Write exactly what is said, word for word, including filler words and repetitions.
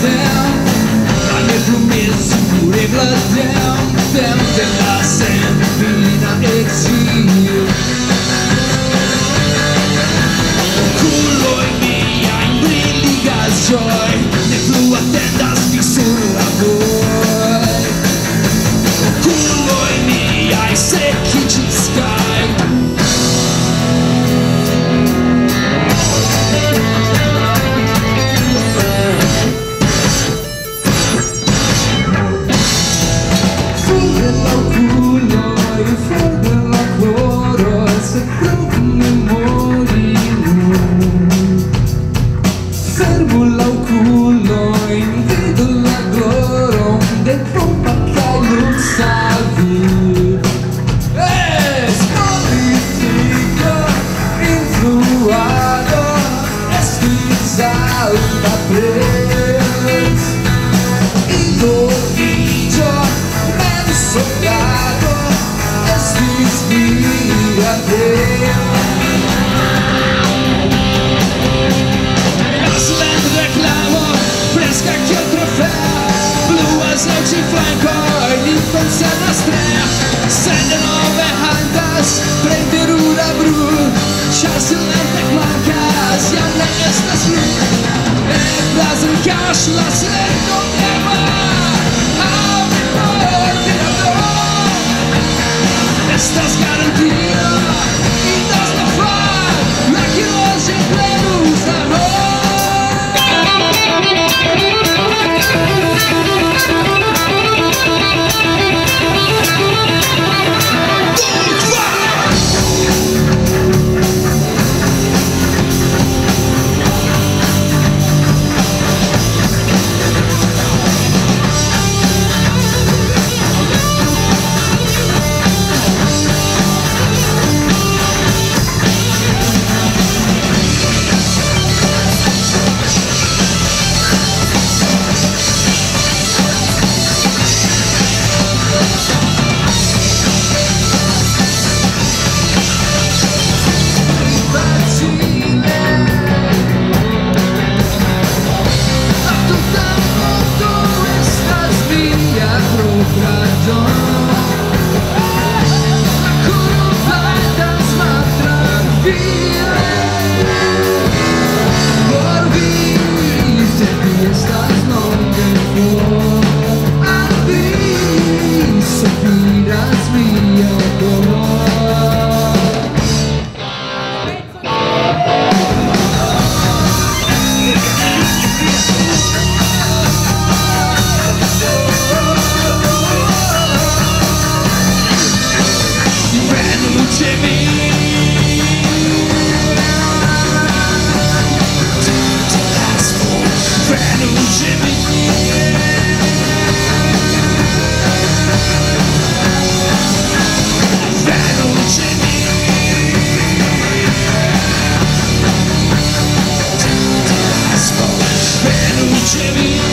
blădeam, la nepromessi pure blădeam, dem de la sempina exil. Coloi mia in brilligas joy, ne flu attendas fixur a voi. Coloi mia i secchi ci sky. La sento chiamare a mi porti a noi. Estás garantida y das la far la que hoy siempre gusta Jimmy.